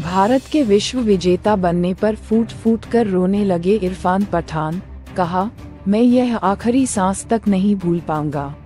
भारत के विश्व विजेता बनने पर फूट फूट कर रोने लगे इरफान पठान। कहा, मैं यह आखिरी सांस तक नहीं भूल पाऊंगा।